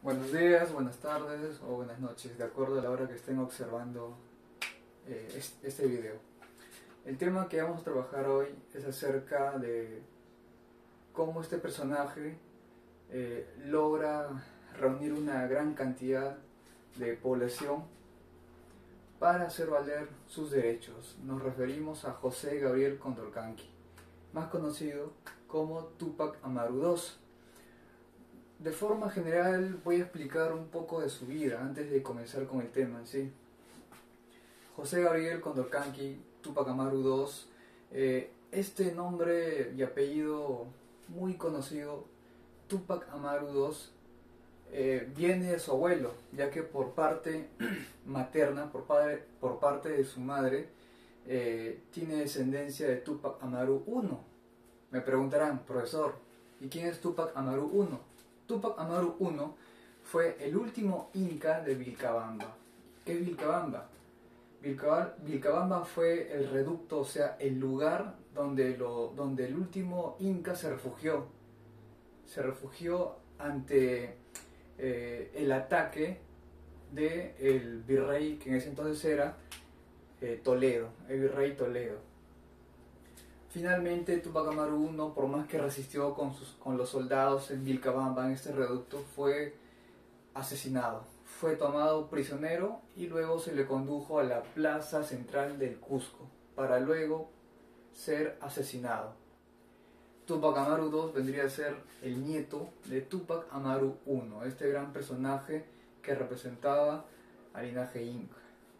Buenos días, buenas tardes o buenas noches, de acuerdo a la hora que estén observando este video. El tema que vamos a trabajar hoy es acerca de cómo este personaje logra reunir una gran cantidad de población para hacer valer sus derechos. Nos referimos a José Gabriel Condorcanqui, más conocido como Túpac Amaru II. De forma general voy a explicar un poco de su vida antes de comenzar con el tema en sí. José Gabriel Condorcanqui, Túpac Amaru II, este nombre y apellido muy conocido, Túpac Amaru II, viene de su abuelo, ya que por parte materna, por parte de su madre, tiene descendencia de Túpac Amaru I. Me preguntarán, profesor, ¿y quién es Túpac Amaru I? Túpac Amaru I fue el último inca de Vilcabamba. ¿Qué es Vilcabamba? Vilcabamba fue el reducto, o sea, el lugar donde el último inca se refugió. Se refugió ante el ataque del virrey, que en ese entonces era Toledo, el virrey Toledo. Finalmente, Túpac Amaru I, por más que resistió con los soldados en Vilcabamba, en este reducto, fue asesinado. Fue tomado prisionero y luego se le condujo a la plaza central del Cusco, para luego ser asesinado. Túpac Amaru II vendría a ser el nieto de Túpac Amaru I, este gran personaje que representaba al linaje inca.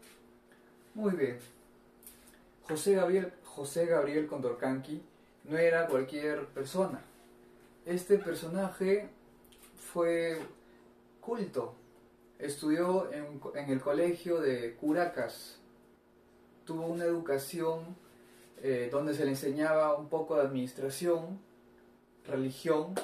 Muy bien. José Gabriel Condorcanqui no era cualquier persona. Este personaje fue culto. Estudió en el colegio de Curacas. Tuvo una educación donde se le enseñaba un poco de administración, religión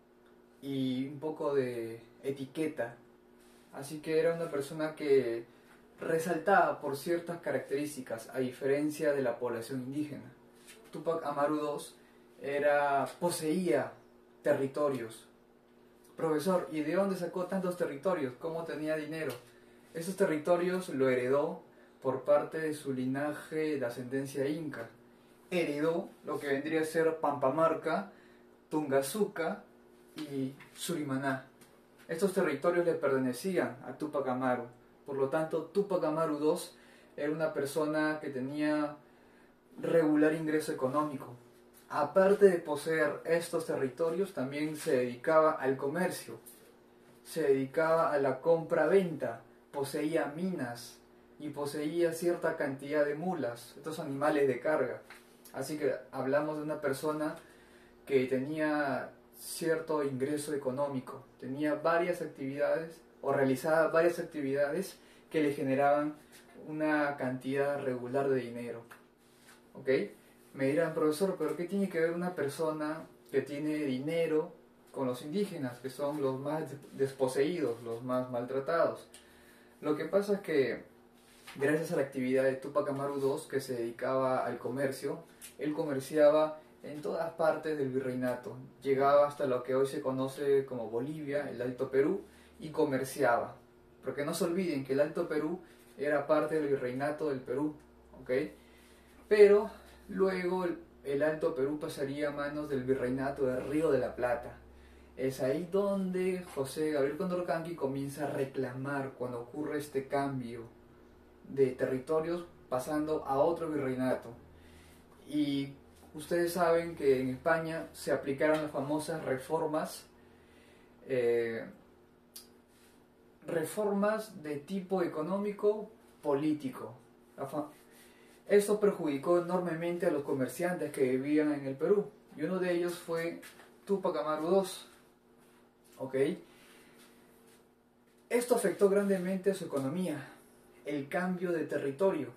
y un poco de etiqueta. Así que era una persona que resaltada por ciertas características, a diferencia de la población indígena. Túpac Amaru II poseía territorios. Profesor, ¿y de dónde sacó tantos territorios? ¿Cómo tenía dinero? Esos territorios lo heredó por parte de su linaje de ascendencia inca. Heredó lo que vendría a ser Pampamarca, Tungazuca y Surimaná. Estos territorios le pertenecían a Túpac Amaru. Por lo tanto, Túpac Amaru II era una persona que tenía regular ingreso económico. Aparte de poseer estos territorios, también se dedicaba al comercio, se dedicaba a la compra-venta, poseía minas y poseía cierta cantidad de mulas, estos animales de carga. Así que hablamos de una persona que tenía cierto ingreso económico, tenía varias actividades o realizaba varias actividades que le generaban una cantidad regular de dinero. ¿Ok? Me dirán, profesor, ¿pero qué tiene que ver una persona que tiene dinero con los indígenas, que son los más desposeídos, los más maltratados? Lo que pasa es que, gracias a la actividad de Túpac Amaru II, que se dedicaba al comercio, él comerciaba en todas partes del virreinato. Llegaba hasta lo que hoy se conoce como Bolivia, el Alto Perú, y comerciaba. Porque no se olviden que el Alto Perú era parte del virreinato del Perú, ¿ok? Pero luego el Alto Perú pasaría a manos del virreinato del Río de la Plata. Es ahí donde José Gabriel Condorcanqui comienza a reclamar cuando ocurre este cambio de territorios pasando a otro virreinato. Y ustedes saben que en España se aplicaron las famosas reformas de tipo económico político. Esto perjudicó enormemente a los comerciantes que vivían en el Perú, y uno de ellos fue Túpac Amaru II. ¿Ok? Esto afectó grandemente a su economía, el cambio de territorio.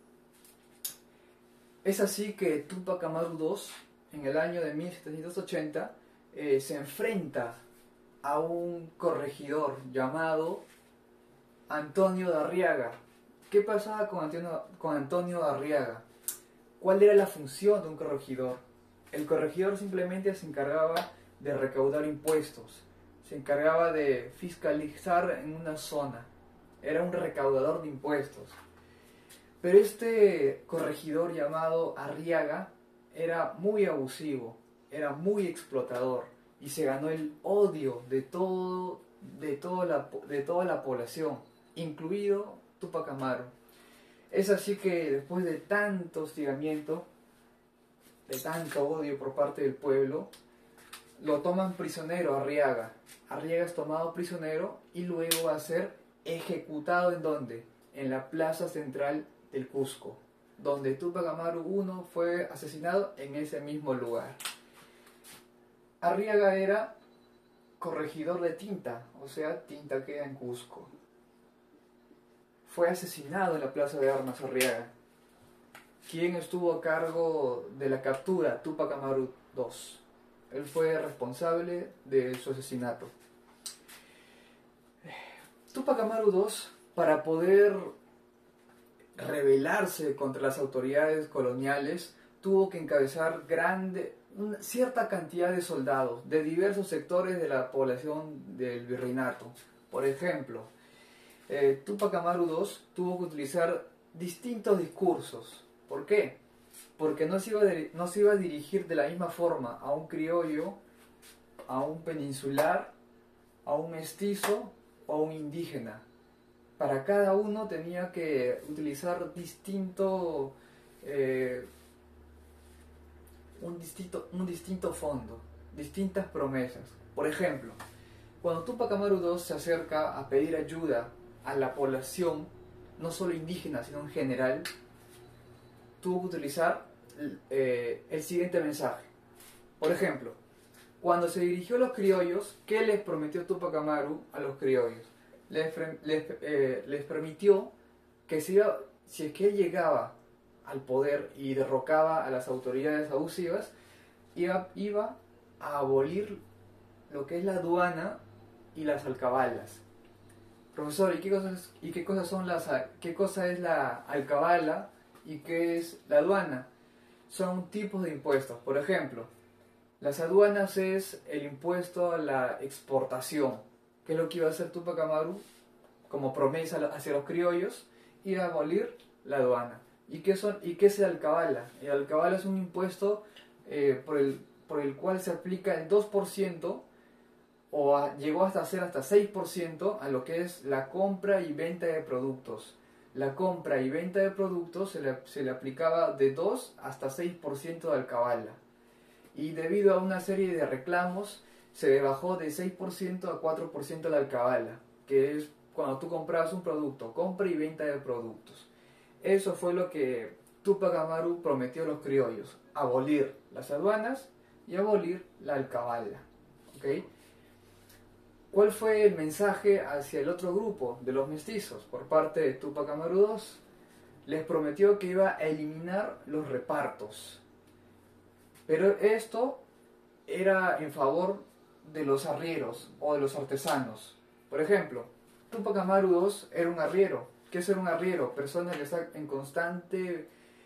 Es así que Túpac Amaru II, en el año de 1780, se enfrenta a un corregidor llamado Antonio de Arriaga. ¿Qué pasaba con Antonio de Arriaga? ¿Cuál era la función de un corregidor? El corregidor simplemente se encargaba de recaudar impuestos, se encargaba de fiscalizar en una zona. Era un recaudador de impuestos. Pero este corregidor llamado Arriaga era muy abusivo, era muy explotador y se ganó el odio de toda la población, incluido Túpac Amaru. Es así que después de tanto hostigamiento, de tanto odio por parte del pueblo, lo toman prisionero a Arriaga. Arriaga es tomado prisionero y luego va a ser ejecutado ¿en dónde? En la plaza central del Cusco, donde Túpac Amaru I fue asesinado en ese mismo lugar. Arriaga era corregidor de Tinta, o sea, Tinta queda en Cusco. Fue asesinado en la plaza de armas Arriaga. ¿Quién estuvo a cargo de la captura? Túpac Amaru II. Él fue responsable de su asesinato. Túpac Amaru II, para poder rebelarse contra las autoridades coloniales, tuvo que encabezar una cierta cantidad de soldados de diversos sectores de la población del virreinato. Por ejemplo, Túpac Amaru II tuvo que utilizar distintos discursos. ¿Por qué? Porque no se iba a dirigir de la misma forma a un criollo, a un peninsular, a un mestizo o a un indígena. Para cada uno tenía que utilizar un distinto fondo, distintas promesas. Por ejemplo, cuando Túpac Amaru II se acerca a pedir ayuda a la población, no solo indígena, sino en general, tuvo que utilizar el siguiente mensaje. Por ejemplo, cuando se dirigió a los criollos, ¿qué les prometió Túpac Amaru a los criollos? Les permitió que si es que él llegaba al poder y derrocaba a las autoridades abusivas, iba a abolir lo que es la aduana y las alcabalas. Profesor, qué cosa es la alcabala y qué es la aduana? Son tipos de impuestos. Por ejemplo, las aduanas es el impuesto a la exportación. ¿Qué es lo que iba a hacer Túpac Amaru como promesa hacia los criollos? Iba a abolir la aduana. ¿Y qué es el alcabala? El alcabala es un impuesto por el cual se aplica el 2% llegó hasta ser hasta 6% a lo que es la compra y venta de productos. La compra y venta de productos se le aplicaba de 2 hasta 6% de alcabala. Y debido a una serie de reclamos, se bajó de 6% a 4% la alcabala, que es cuando tú comprabas un producto, compra y venta de productos. Eso fue lo que Túpac Amaru prometió a los criollos: abolir las aduanas y abolir la alcabala. ¿Okay? ¿Cuál fue el mensaje hacia el otro grupo de los mestizos por parte de Túpac Amaru II? Les prometió que iba a eliminar los repartos. Pero esto era en favor de los arrieros o de los artesanos. Por ejemplo, Túpac Amaru II era un arriero. ¿Qué es ser un arriero? Persona que está en constante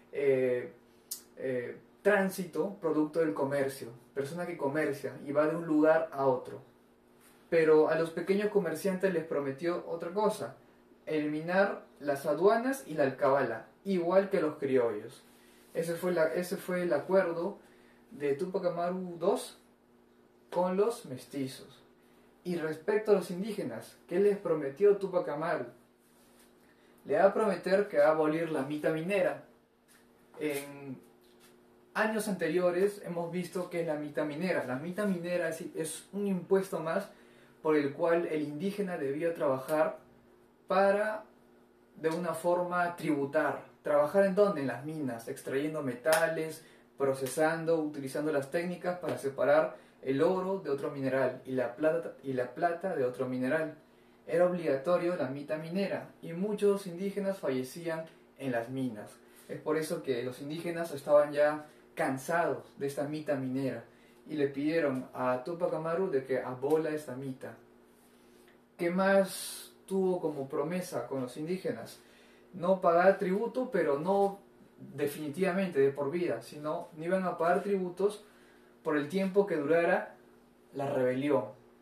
tránsito producto del comercio. Persona que comercia y va de un lugar a otro. Pero a los pequeños comerciantes les prometió otra cosa: eliminar las aduanas y la alcabala, igual que los criollos. Ese fue el acuerdo de Túpac Amaru II con los mestizos. Y respecto a los indígenas, ¿qué les prometió Túpac Amaru? Le va a prometer que va a abolir la mita minera. En años anteriores hemos visto que es la mita minera. La mita minera es un impuesto más por el cual el indígena debía trabajar para, de una forma, tributar. ¿Trabajar en dónde? En las minas, extrayendo metales, procesando, utilizando las técnicas para separar el oro de otro mineral y la plata de otro mineral. Era obligatorio la mita minera y muchos indígenas fallecían en las minas. Es por eso que los indígenas estaban ya cansados de esta mita minera y le pidieron a Túpac Amaru de que abola esta mita. ¿Qué más tuvo como promesa con los indígenas? No pagar tributo, pero no definitivamente de por vida, sino no iban a pagar tributos por el tiempo que durara la rebelión.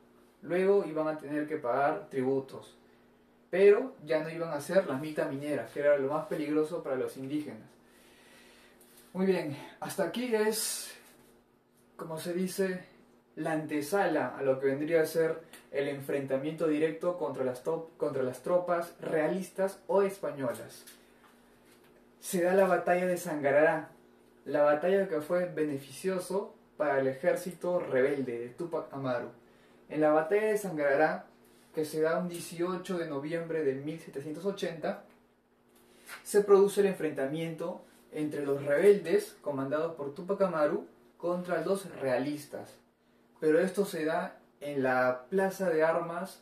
Luego iban a tener que pagar tributos, pero ya no iban a ser las mitas mineras, que era lo más peligroso para los indígenas. Muy bien, hasta aquí es, como se dice, la antesala a lo que vendría a ser el enfrentamiento directo contra las tropas realistas o españolas. Se da la batalla de Sangarará, la batalla que fue beneficioso para el ejército rebelde de Túpac Amaru. En la batalla de Sangarará, que se da un 18 de noviembre de 1780, se produce el enfrentamiento entre los rebeldes, comandados por Túpac Amaru, contra los realistas. Pero esto se da en la plaza de armas,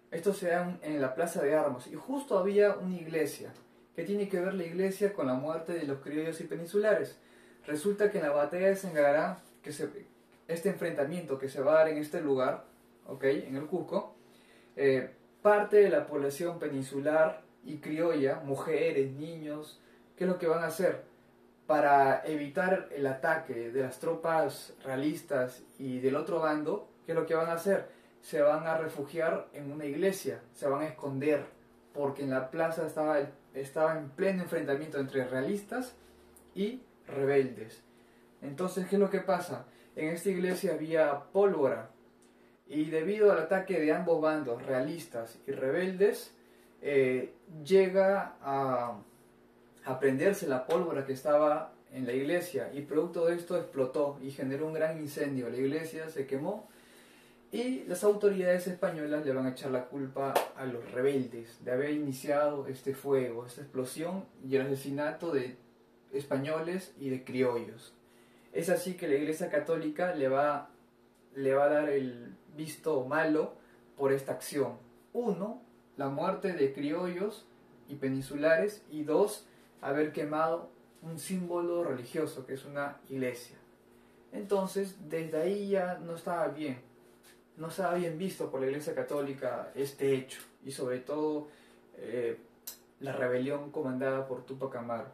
y justo había una iglesia. ¿Qué tiene que ver la iglesia con la muerte de los criollos y peninsulares? Resulta que en la batalla de Sangarará, este enfrentamiento que se va a dar en este lugar, en el Cusco, parte de la población peninsular y criolla, mujeres, niños, ¿qué es lo que van a hacer? Para evitar el ataque de las tropas realistas y del otro bando, ¿qué es lo que van a hacer? Se van a refugiar en una iglesia, se van a esconder, porque en la plaza estaba en pleno enfrentamiento entre realistas y rebeldes. Entonces, ¿qué es lo que pasa? En esta iglesia había pólvora, y debido al ataque de ambos bandos, realistas y rebeldes, llega a prenderse la pólvora que estaba en la iglesia, y producto de esto explotó y generó un gran incendio. La iglesia se quemó y las autoridades españolas le van a echar la culpa a los rebeldes de haber iniciado este fuego, esta explosión y el asesinato de españoles y de criollos. Es así que la Iglesia Católica le va a dar el visto malo por esta acción. Uno, la muerte de criollos y peninsulares, y dos, haber quemado un símbolo religioso que es una iglesia. Entonces, desde ahí ya no estaba bien visto por la Iglesia Católica este hecho, y sobre todo la rebelión comandada por Túpac Amaru.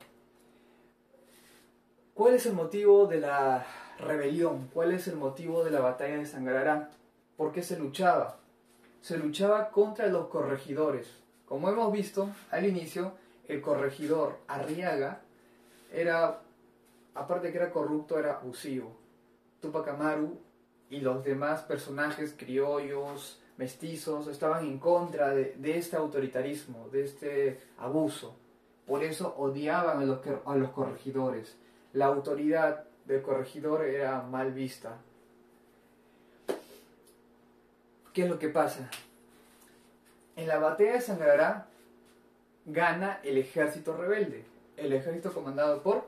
¿Cuál es el motivo de la rebelión? ¿Cuál es el motivo de la batalla de Sangarará? ¿Por qué se luchaba? Se luchaba contra los corregidores. Como hemos visto al inicio, el corregidor Arriaga era, aparte que era corrupto, era abusivo. Túpac Amaru y los demás personajes criollos, mestizos, estaban en contra de este autoritarismo, de este abuso. Por eso odiaban a los corregidores. La autoridad del corregidor era mal vista. ¿Qué es lo que pasa? En la batalla de Sangarará gana el ejército rebelde. El ejército comandado por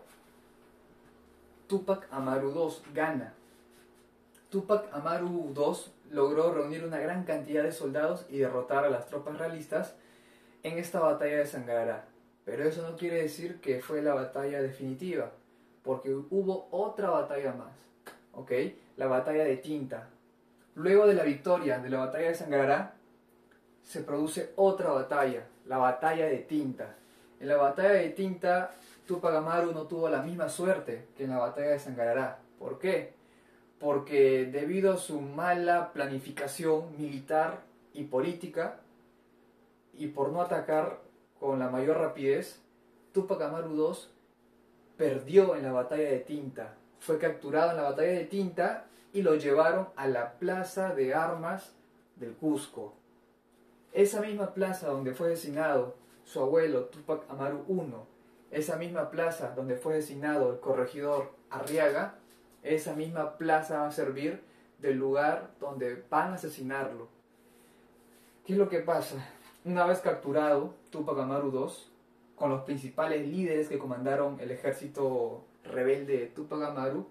Túpac Amaru II gana. Túpac Amaru II logró reunir una gran cantidad de soldados y derrotar a las tropas realistas en esta batalla de Sangarará. Pero eso no quiere decir que fue la batalla definitiva, porque hubo otra batalla más, la batalla de Tinta. Luego de la victoria de la batalla de Sangarará, se produce otra batalla, la batalla de Tinta. En la batalla de Tinta, Túpac Amaru no tuvo la misma suerte que en la batalla de Sangarará. ¿Por qué? Porque debido a su mala planificación militar y política, y por no atacar con la mayor rapidez, Túpac Amaru II perdió en la batalla de Tinta. Fue capturado en la batalla de Tinta y lo llevaron a la plaza de armas del Cusco. Esa misma plaza donde fue asesinado su abuelo Túpac Amaru I, esa misma plaza donde fue asesinado el corregidor Arriaga, esa misma plaza va a servir del lugar donde van a asesinarlo. ¿Qué es lo que pasa? Una vez capturado Túpac Amaru II, con los principales líderes que comandaron el ejército rebelde de Túpac Amaru,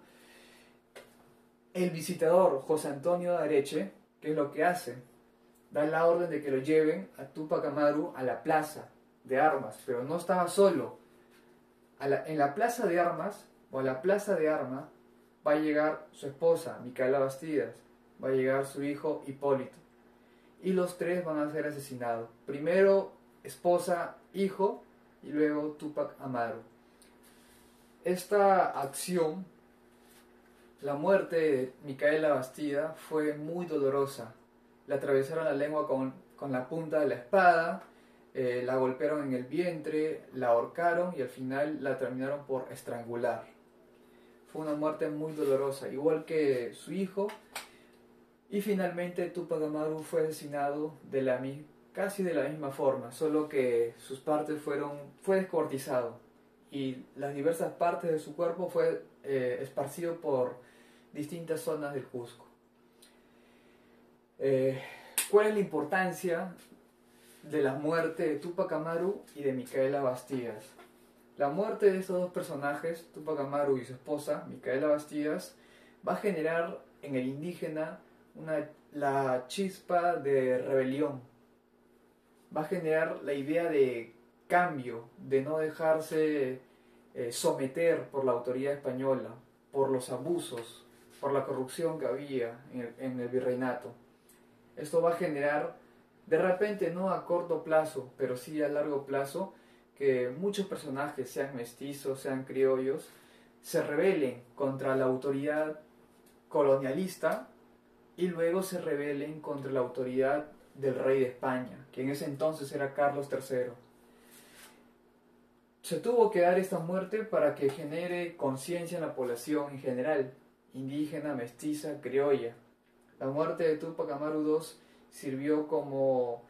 el visitador José Antonio de Areche, ¿qué es lo que hace? Da la orden de que lo lleven a Túpac Amaru a la plaza de armas, pero no estaba solo. En la plaza de armas, o a la plaza de armas, va a llegar su esposa, Micaela Bastidas, va a llegar su hijo Hipólito, y los tres van a ser asesinados. Primero esposa, hijo, y luego Túpac Amaru. Esta acción, la muerte de Micaela Bastida, fue muy dolorosa. le atravesaron la lengua con la punta de la espada, la golpearon en el vientre, la ahorcaron y al final la terminaron por estrangular. Fue una muerte muy dolorosa, igual que su hijo. Y finalmente Túpac Amaru fue asesinado casi de la misma forma, solo que sus partes fue descuartizado y las diversas partes de su cuerpo fue esparcido por distintas zonas del Cusco. ¿Cuál es la importancia de la muerte de Túpac Amaru y de Micaela Bastidas? La muerte de estos dos personajes, Túpac Amaru y su esposa, Micaela Bastidas, va a generar en el indígena la chispa de rebelión. Va a generar la idea de cambio, de no dejarse someter por la autoridad española, por los abusos, por la corrupción que había en el virreinato. Esto va a generar, de repente no a corto plazo, pero sí a largo plazo, que muchos personajes, sean mestizos, sean criollos, se rebelen contra la autoridad colonialista y luego se rebelen contra la autoridad del rey de España, que en ese entonces era Carlos III. Se tuvo que dar esta muerte para que genere conciencia en la población en general, indígena, mestiza, criolla. La muerte de Túpac Amaru II sirvió como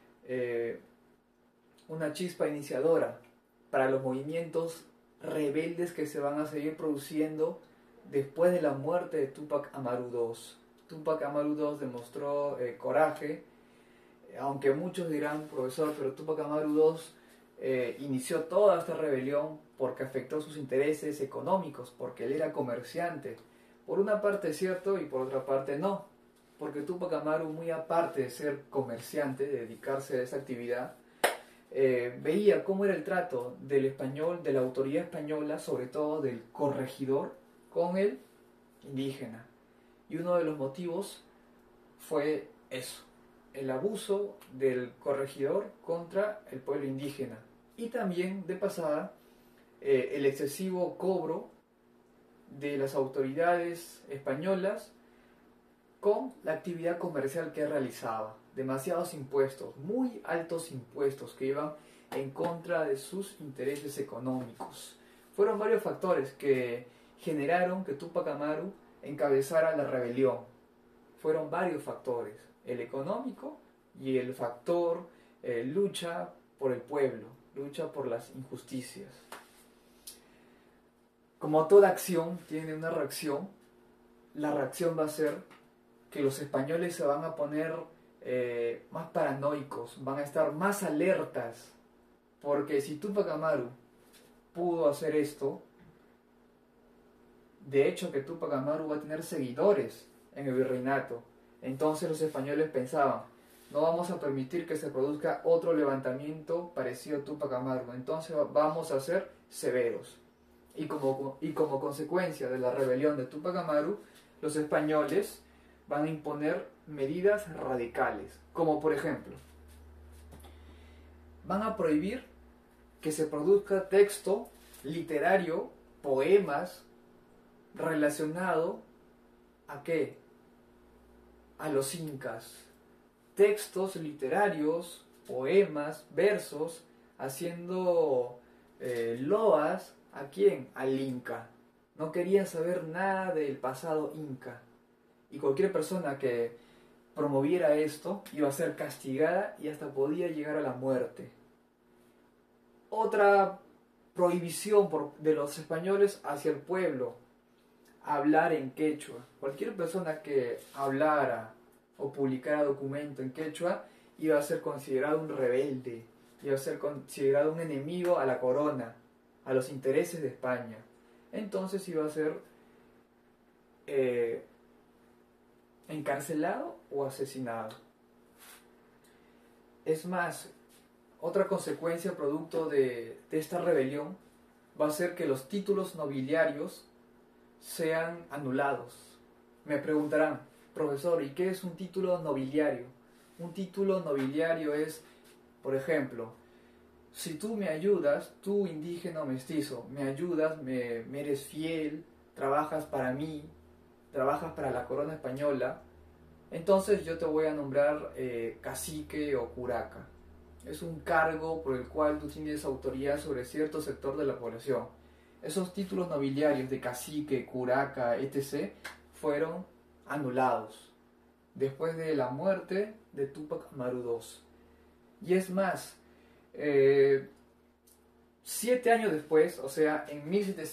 una chispa iniciadora para los movimientos rebeldes que se van a seguir produciendo después de la muerte de Túpac Amaru II. Túpac Amaru II demostró coraje, aunque muchos dirán, profesor, pero Túpac Amaru II inició toda esta rebelión porque afectó sus intereses económicos, porque él era comerciante. Por una parte es cierto y por otra parte no, porque Túpac Amaru, muy aparte de ser comerciante, de dedicarse a esa actividad, veía cómo era el trato del español, de la autoridad española, sobre todo del corregidor, con el indígena. Y uno de los motivos fue eso, el abuso del corregidor contra el pueblo indígena. Y también, de pasada, el excesivo cobro de las autoridades españolas con la actividad comercial que realizaba. Demasiados impuestos, muy altos impuestos que iban en contra de sus intereses económicos. Fueron varios factores que generaron que Túpac Amaru encabezara la rebelión. Fueron varios factores, el económico y el factor lucha por el pueblo, lucha por las injusticias. Como toda acción tiene una reacción, la reacción va a ser que los españoles se van a poner más paranoicos, van a estar más alertas, porque si Túpac Amaru pudo hacer esto, de hecho que Túpac Amaru va a tener seguidores en el virreinato, entonces los españoles pensaban, no vamos a permitir que se produzca otro levantamiento parecido a Túpac Amaru, entonces vamos a ser severos. Y como consecuencia de la rebelión de Túpac Amaru, los españoles van a imponer medidas radicales, como por ejemplo, van a prohibir que se produzca texto literario, poemas, relacionado ¿a qué? A los incas. Textos literarios, poemas, versos, haciendo loas ¿a quién? Al Inca. No querían saber nada del pasado inca. Y cualquier persona que promoviera esto iba a ser castigada y hasta podía llegar a la muerte. Otra prohibición de los españoles hacia el pueblo, hablar en quechua. Cualquier persona que hablara o publicara documento en quechua iba a ser considerado un rebelde, iba a ser considerado un enemigo a la corona, a los intereses de España. Entonces iba a ser encarcelado o asesinado. Es más, otra consecuencia producto de esta rebelión va a ser que los títulos nobiliarios sean anulados. Me preguntarán, profesor, ¿y qué es un título nobiliario? Un título nobiliario es, por ejemplo, si tú me ayudas, tú indígena o mestizo, me ayudas, me eres fiel, trabajas para mí, trabajas para la corona española, Entonces yo te voy a nombrar cacique o curaca. Es un cargo por el cual tú tienes autoridad sobre cierto sector de la población. Esos títulos nobiliarios de cacique, curaca, etc. fueron anulados después de la muerte de Túpac Amaru II. Y es más, 7 años después, o sea, en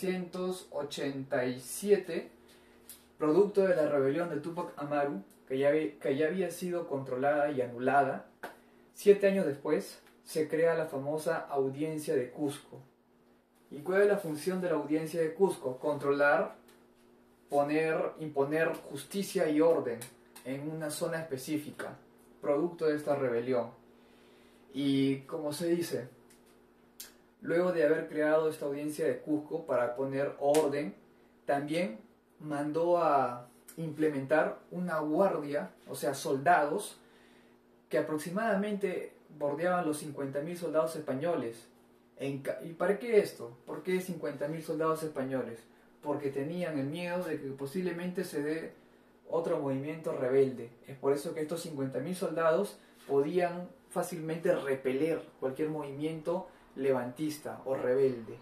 1787, producto de la rebelión de Túpac Amaru, que ya había sido controlada y anulada, 7 años después se crea la famosa Audiencia de Cusco. ¿Y cuál es la función de la Audiencia de Cusco? Controlar, imponer justicia y orden en una zona específica, producto de esta rebelión. Y como se dice, luego de haber creado esta Audiencia de Cusco para poner orden, también mandó a implementar una guardia, o sea, soldados, que aproximadamente bordeaban los 50.000 soldados españoles. ¿Y para qué esto? ¿Por qué 50.000 soldados españoles? Porque tenían el miedo de que posiblemente se dé otro movimiento rebelde. Es por eso que estos 50.000 soldados podían fácilmente repeler cualquier movimiento levantista o rebelde.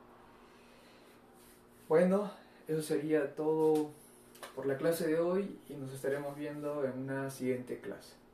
Bueno, eso sería todo por la clase de hoy y nos estaremos viendo en una siguiente clase.